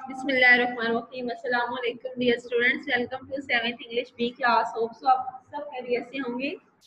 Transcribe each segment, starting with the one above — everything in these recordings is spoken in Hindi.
बिस्मिल्लाहिर्रहमानिर्रहीम। अस्सलाम वालेकुम dear students, welcome to 7th English B class. Hope so आप सब खैरियत से होंगे।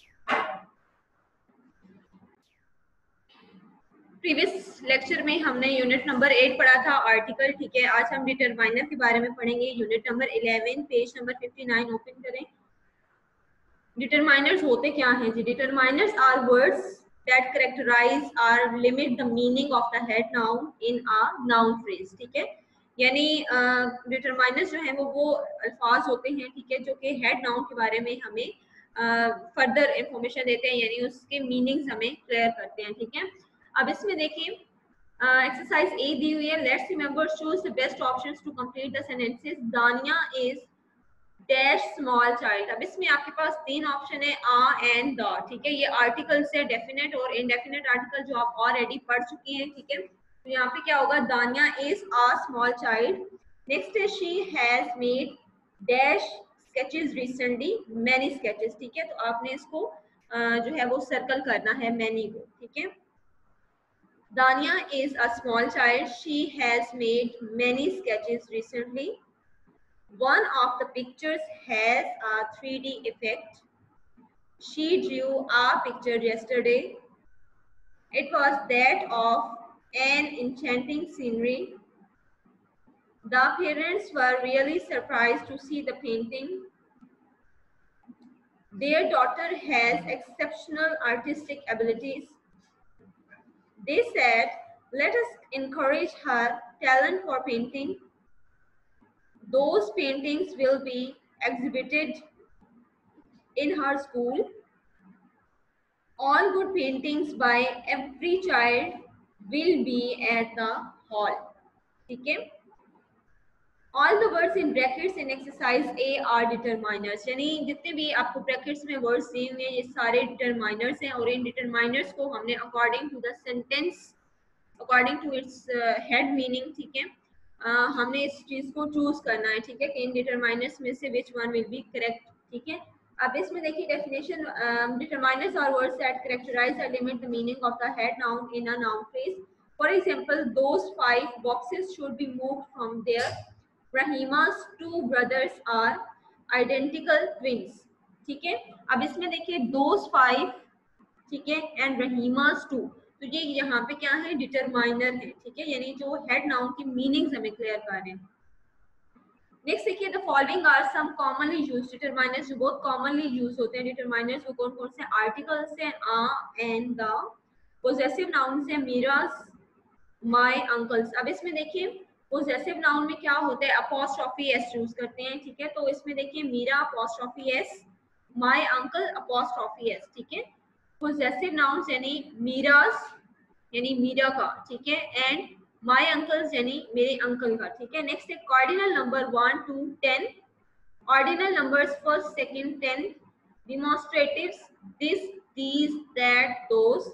प्रीवियस लेक्चर में हमने यूनिट नंबर 8 पढ़ा था, आर्टिकल। ठीक है, आज हम डिटरमाइनर के बारे में पढ़ेंगे। Unit number 11 page number 59 open करें। डिटरमाइनर्स होते क्या हैं जी? Determiners are words that characterize are limit the meaning of the head noun in a noun phrase. ठीक है, यानी डिटरमाइनर्स जो है वो अल्फाज होते हैं, ठीक है, जो कि हेड नाउन के बारे में हमें फर्दर इंफॉर्मेशन देते हैं, यानी उसके मीनिंग्स हमें क्लियर करते हैं। ठीक है, अब इसमें देखिए एक्सरसाइज ए दी हुई है। Let's remember, choose the best options to complete the sentences. Dania is dash small child. अब इसमें आपके पास तीन ऑप्शन है, आ एंड द। ठीक है, ये आर्टिकल से डेफिनेट और इनडेफिनेट आर्टिकल जो आप ऑलरेडी पढ़ चुकी हैं। ठीक है, तो यहाँ पे क्या होगा? Dania is a small child. Next है she has made dash sketches recently, many sketches. ठीक है, तो आपने इसको जो है वो सर्कल करना है मैनी को। ठीक है, Dania is a small child, she has made many sketches recently. One of the pictures has a 3D effect. She drew a picture yesterday. It was that of an enchanting scenery. The parents were really surprised to see the painting. Their daughter has exceptional artistic abilities. They said, let us encourage her talent for painting. Those paintings will be exhibited in her school. All good paintings by every child will be at the hall. ठीक है, all the words in brackets in exercise A are determiners, यानी जितने भी आपको ब्रैकेट्स में वर्ड्स दिए हुए हैं ये सारे डिटरमाइनर्स हैं, और इन डिटरमाइनर्स को हमने according to the sentence, according to its head meaning, ठीक है, हमने इस चीज को चूज करना है। ठीक है, कि इन डिटरमाइनर्स में से which one will be correct. ठीक है, अब इसमें देखिए definition, determiners are words that characterize और limit the meaning of the head noun in a noun phrase. For example, those 5 boxes should be moved from there. Rahima's 2 brothers are identical twins. ठीक है, अब इसमें देखिए दोस 5, ठीक है, एंड रहीमा's 2, तो ये यहाँ पे क्या है? डिटरमाइनर है। ठीक है, यानी जो हेड नाउन की मीनिंग्स हमें क्लियर कर रहे हैं। नेक्स्ट देखिए, the following are some commonly used determiners, जो बहुत कॉमनली यूज होते हैं डिटरमाइनर्स। वो कौन कौन से? आर्टिकल्स हैं a and the, possessive nouns हैं मीरास, माय अंकल्स। अब इसमें देखिए पोजेसिव नाउन में क्या होता है? अपोस्ट्रोफी एस यूज करते हैं। ठीक है, तो इसमें देखिए Meera apostrophe S, my uncle apostrophe S. ठीक है, पोजेसिव नाउन्स यानी मीरास यानी मीरा का, ठीक है, एंड माय अंकल्स यानी मेरे अंकल का। ठीक है, नेक्स्ट है cardinal number 1 to 10, ordinal numbers first second 10, demonstratives this these that those,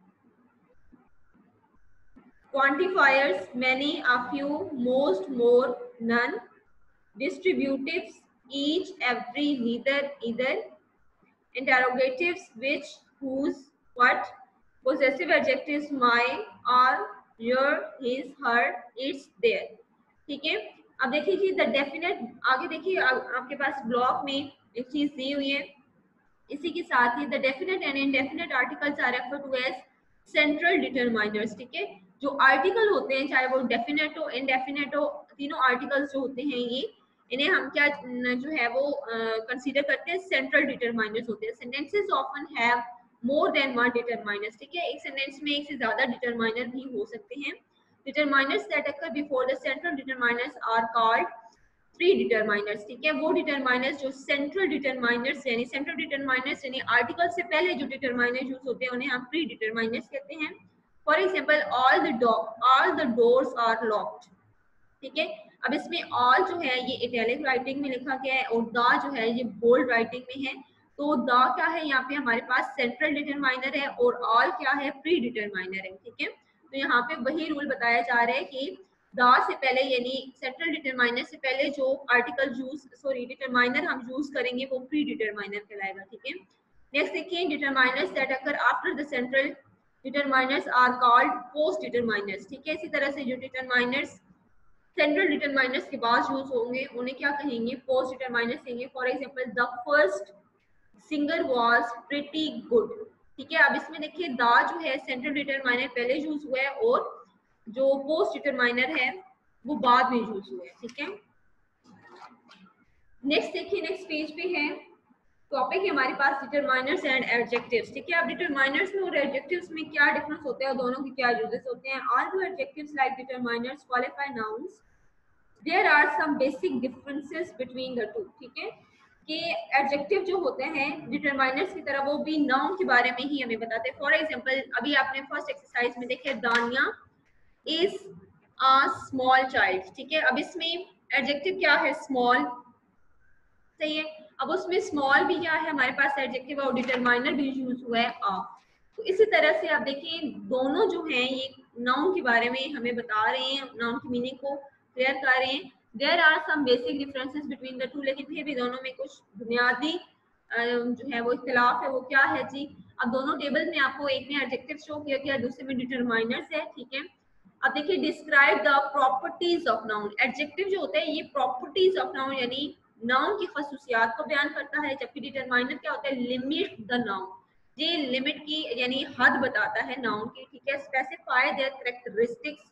quantifiers many, a few, most, more, none, distributives each, every, neither, either, interrogatives which, whose, what, possessive adjectives my, are, your, his, her, its, their. ठीक है, अब देखिए जी द डेफिनेट, आगे देखिए आपके पास ब्लॉक में एक चीज दी हुई है, इसी के साथ ही the definite and indefinite articles are referred to as central determiners. ठीक है, जो आर्टिकल होते हैं चाहे वो डेफिनेट हो इनडेफिनेट हो, तीनों आर्टिकल्स जो होते हैं ये, इन्हें हम क्या जो है वो कंसीडर करते हैं सेंट्रल डिटरमाइनर्स होते हैं। Sentences often have more than one determiners. ठीक है, एक सेंटेंस में एक से ज्यादा डिटरमाइनर भी हो सकते हैं। Determiners that occur before the central determiners are called pre determiners. ठीक है, वो डिटरमाइनर्स जो सेंट्रल डिटरमाइनर्स यानी सेंट्रल डिटरमाइनर्स यानी आर्टिकल से पहले जो डिटरमाइनर यूज होते हैं उन्हें हम प्री डिटरमाइनर्स कहते हैं। For example, all the doors are locked. ठीक है, अब इसमें ऑल जो है ये इटैलिक राइटिंग में लिखा गया है और द जो है ये बोल्ड राइटिंग में है। तो द क्या है? यहाँ पे हमारे पास सेंट्रल डिटरमाइनर है और ऑल क्या है? प्री डिटरमाइनर है। ठीक है, तो यहाँ पे वही रूल बताया जा रहा है कि द से पहले यानी सेंट्रल डिटरमाइनर से पहले जो आर्टिकल डिटरमाइनर हम यूज करेंगे वो प्री डिटरमाइनर कहलाएगा। ठीक है, नेक्स्ट देखिए, determiners that occur after the central determiners are called post determiners. ठीक है, इसी तरह से जो डिटरमाइनर्स सेंट्रल डिटरमाइनर्स के बाद यूज होंगे उन्हें क्या कहेंगे, पोस्ट डिटरमाइनर्स कहेंगे। For example the first singer was pretty good. ठीक है, अब इसमें देखिए द जो है सेंट्रल डिटरमाइनर पहले यूज हुआ है और जो पोस्ट डिटरमाइनर है वो बाद में यूज हुआ है। ठीक है, नेक्स्ट देखिए, नेक्स्ट पेज पे है टॉपिक है हमारे पास डिटरमाइनर्स एंड एडजेक्टिव्स। ठीक है, अब डिटरमाइनर्स में और एडजेक्टिव्स में क्या डिफरेंस होते हैं, दोनों के क्या यूजेस होते हैं। All adjectives like determiners qualify nouns, there are some basic differences between the two. ठीक है, कि एडजेक्टिव जो होते हैं डिटरमाइनर्स की तरह वो भी नाउन के बारे में ही हमें बताते हैं। फॉर एग्जांपल अभी आपने फर्स्ट एक्सरसाइज में देखे दानिया इज अ स्मॉल चाइल्ड। ठीक है, अब इसमें एडजेक्टिव क्या है, स्मॉल, सही है। अब उसमें स्मॉल भी क्या है हमारे पास एडजेक्टिव और डिटरमाइनर भी यूज हुआ है अ। तो इसी तरह से आप देखिए दोनों जो हैं ये नाउन के बारे में हमें बता रहे हैं, नाउन की मीनिंग को क्लियर कर रहे हैं। There are some basic differences between the two, लेकिन फिर भी दोनों में कुछ बुनियादी जो है वो इख्तिलाफ है। वो क्या है जी, अब दोनों टेबल में आपको एक में एडजेक्टिव शो किया गया, दूसरे में डिटरमाइनर्स है। ठीक है, अब देखिए describe the properties of noun. Adjective जो होता है ये प्रॉपर्टीज ऑफ नाउन यानी नाउन की खसूसियात को बयान करता है, जबकि डिटरमाइनर क्या होता है, लिमिट द नाउन, ये लिमिट की यानी हद बताता है नाउन की। ठीक है, specify their characteristics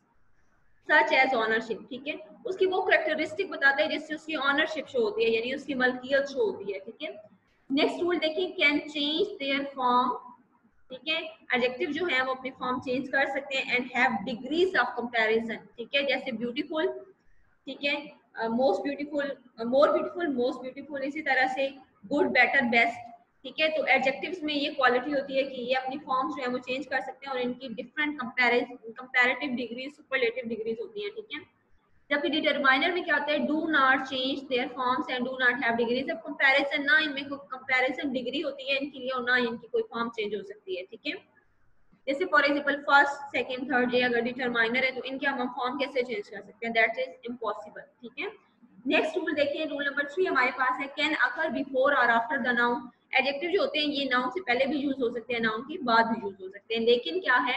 such as ownership. ठीक है, उसकी वो कैरेक्टरिस्टिक बताता है जिससे उसकी ऑनरशिप शो होती है यानी उसकी मलकियत शो होती है। ठीक है, नेक्स्ट रूल देखिए, कैन चेंज देयर फॉर्म। ठीक है, एडजेक्टिव जो है वो अपनी फॉर्म चेंज कर सकते हैं and have degrees of comparison. ठीक है, जैसे ब्यूटीफुल, ठीक है, most beautiful, more beautiful, most beautiful, इसी तरह से गुड, बेटर, बेस्ट। ठीक है, तो एडजेक्टिव्स में ये क्वालिटी होती है कि ये अपनी फॉर्म्स जो है वो चेंज कर सकते हैं और इनकी different comparative degrees, superlative degrees होती हैं। ठीक है, जबकि डिटरमाइनर में क्या होता है, do not change their forms and do not have degrees of comparison, ना इनमें कोई कंपैरिजन डिग्री होती है इनके लिए और ना इनकी कोई फॉर्म चेंज हो सकती है। ठीक है, जैसे for example first, second, third, ये अगर डिटरमाइनर है तो इनके हम फॉर्म कैसे चेंज कर सकते हैं, दैट इज इम्पॉसिबल। ठीक है, नेक्स्ट रूल देखिए, रूल नंबर 3 हमारे पास है कैन अकर बिफोर और आफ्टर द नाउन। एडजेक्टिव जो होते हैं ये नाउन से पहले भी यूज हो सकते हैं, नाउन के बाद भी यूज हो सकते हैं, लेकिन क्या है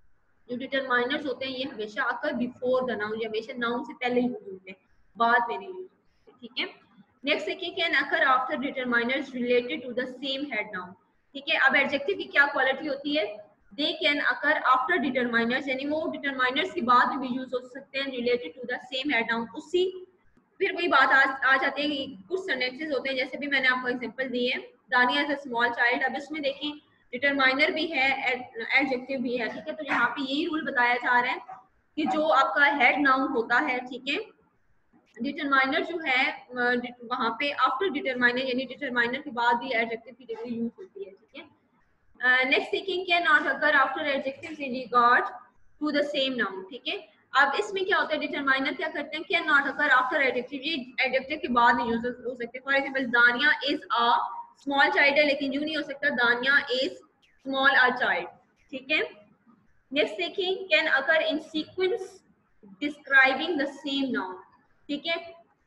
जो डिटरमाइनर्स होते हैं ये हमेशा अकर बिफोर द नाउन, ये हमेशा नाउन से पहले यूज होते हैं, बाद में नहीं यूज होते। ठीक है, नेक्स्ट देखिए, can occur after determiners related to the same head noun. ठीक है, अब एडजेक्टिव की क्या क्वालिटी होती है, they can occur after determiners यानी वो डिटरमाइनर्स के बाद भी यूज हो सकते हैं related to the same head noun. उसी फिर वही बात आ जाती है कि कुछ सेंटेंसेस होते हैं जैसे भी मैंने आपको एग्जांपल दिए हैं, दानिया एज अ स्मॉल चाइल्ड। अब इसमें देखें डिटरमाइनर भी है, एडजेक्टिव भी है। ठीक है, तो यहाँ पे यही रूल बताया जा रहा है कि जो आपका हेड नाउन होता है, ठीक है, डिटरमाइनर जो है वहां पे आफ्टर डिटरमाइनर यानी डिटरमाइनर के बाद भी एडजेक्टिव की डिग्री यूज होती है। ठीक है, next thinking can not occur after adjectives in regard to the same noun. ठीक है, अब इसमें क्या होता है, डिटरमाइनर क्या करते हैं, can not occur after adjective, ये एडजेक्टिव के बाद नहीं यूज हो सकते। For example Dania is a small child है, लेकिन यूं नहीं हो सकता दानिया इज स्मॉल अ चाइल्ड। ठीक है, नेक्स्ट देखिए, can occur in sequence describing the same noun. ठीक है,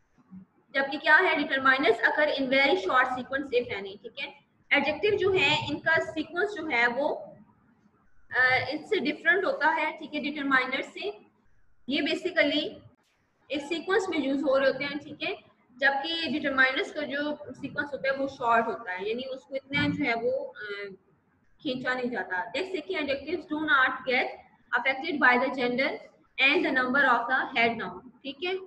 जबकि क्या है, determiners occur in very short sequence if any. ठीक है, एडजेक्टिव जो है इनका सीक्वेंस जो है वो इससे डिफरेंट होता है। ठीक है, डिटरमाइनर से ये बेसिकली एक सीक्वेंस में यूज हो रहे होते हैं। ठीक है, जबकि डिटरमाइनर्स का जो सीक्वेंस होता है वो शॉर्ट होता है यानी उसको इतना जो है वो खींचा नहीं जाता। नेक्स्ट देखिए, adjectives do not get affected by the gender and the number of the head noun. ठीक है,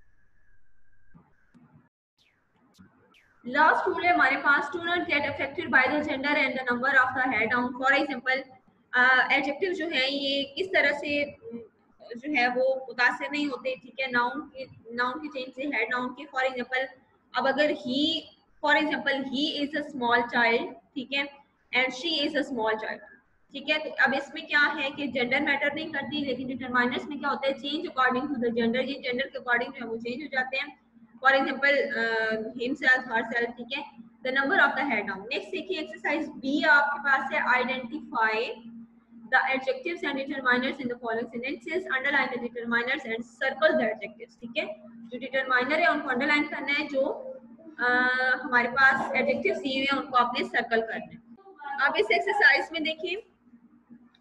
लास्ट रूल है हमारे पास, do not get affected by the gender and the number of the head noun. For example adjective जो है ये किस तरह से जो है वो मुतासिर नहीं होते। ठीक है, नाउन के चेंज से हेड नाउन के। फॉर एग्जांपल अब अगर he, for example he is a small child, ठीक है, and she is a small child. ठीक है, तो अब इसमें क्या है कि जेंडर मैटर नहीं करती, लेकिन डिटरमाइनर्स में क्या होता है, change according to the gender, ये जेंडर के अकॉर्डिंग जो है वो चेंज हो जाते हैं। For example himself, herself. ठीक है, the number of the head noun. Next देखिए एक्सरसाइज बी आपके पास है, identify the adjectives and determiners in the following sentences, underline the determiners and circle the adjectives। ठीक है, जो determiner है उनको अंडरलाइन करना है, जो हमारे पास adjectives दिए हुए हैं उनको आपने सर्कल करना है। अब इस एक्सरसाइज में देखिए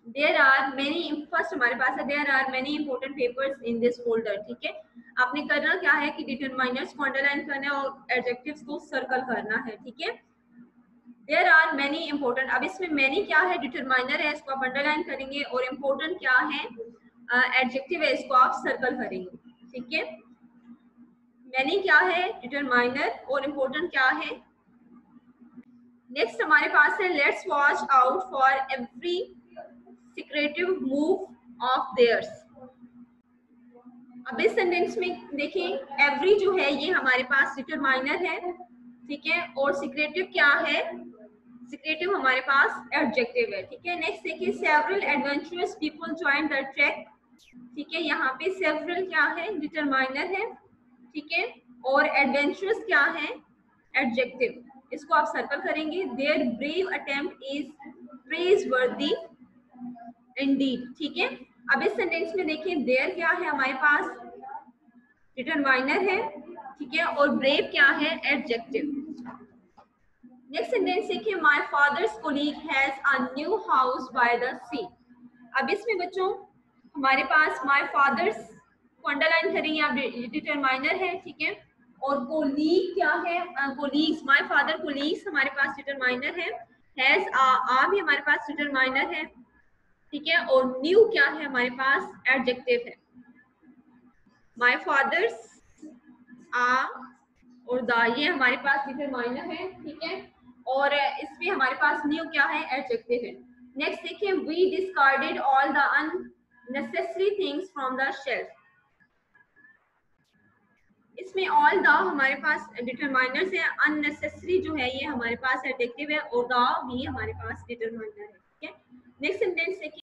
देयर आर मैनी, फर्स्ट हमारे पास है there are many important papers in this folder. ठीक है, आपने करना क्या है कि डिटरमाइनर्स को अंडरलाइन करना है और एडजेक्टिव्स को सर्कल करना है। ठीक है, देयर आर मैनी इंपॉर्टेंट, अब इसमें मैनी क्या है, डिटरमाइनर है, इसको आप अंडरलाइन करेंगे, और इम्पोर्टेंट क्या है, एडजेक्टिव है, इसको आप सर्कल करेंगे। ठीक है, मैनी क्या है, डिटरमाइनर, और इम्पोर्टेंट क्या है। नेक्स्ट हमारे पास है let's watch out for every secretive move of theirs. अब इस सेंटेंस में देखिए एवरी जो है ये हमारे पास डिटरमाइनर है। ठीक है, और सीक्रेटिव क्या है, सीक्रेटिव हमारे पास एडजेक्टिव है। ठीक है, नेक्स्ट देखिए several adventurous people join the track. ठीक है, यहाँ पे सेवरल क्या है, डिटरमाइनर है। ठीक है, और एडवेंचरस क्या है, एडजेक्टिव, इसको आप सर्कल करेंगे। Their brave attempt is praiseworthy indeed. ठीक है, अब इस सेंटेंस में देखिए देयर क्या है हमारे पास, डिटरमाइनर है। ठीक है, और ब्रेव क्या है, एडजेक्टिव। नेक्स्ट सेंटेंस देखिए my father's colleague has a new house by the sea. अब इसमें बच्चों हमारे पास माय फादर्स को अंडरलाइन करेंगे, आप डिटरमाइनर है। ठीक है, और कोलीग क्या है, कोलीग्स, माय फादर कोलीग्स हमारे पास डिटरमाइनर है। हैज आ भी हमारे पास डिटरमाइनर है। ठीक है, और न्यू क्या है हमारे पास, एडजेक्टिव है। माय फादर्स आ और द ये हमारे पास डिटरमाइनर है। ठीक है, और इसमें हमारे पास न्यू क्या है, एडजेक्टिव है। नेक्स्ट देखिए we discarded all the unnecessary things from the shelf. इसमें ऑल द हमारे पास डिटरमाइनर्स है, अननेसेसरी जो है ये हमारे पास एडजेक्टिव है, और द भी हमारे पास डिटरमाइनर है। ठीक है, नेक्स्ट सेंटेंस देखिए